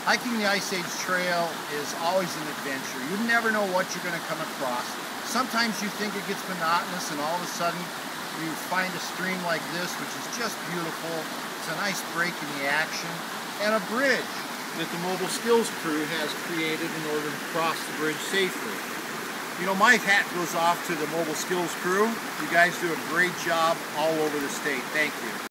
Hiking the Ice Age Trail is always an adventure. You never know what you're going to come across. Sometimes you think it gets monotonous and all of a sudden you find a stream like this, which is just beautiful. It's a nice break in the action. And a bridge that the Mobile Skills crew has created in order to cross the bridge safely. You know, my hat goes off to the Mobile Skills crew. You guys do a great job all over the state. Thank you.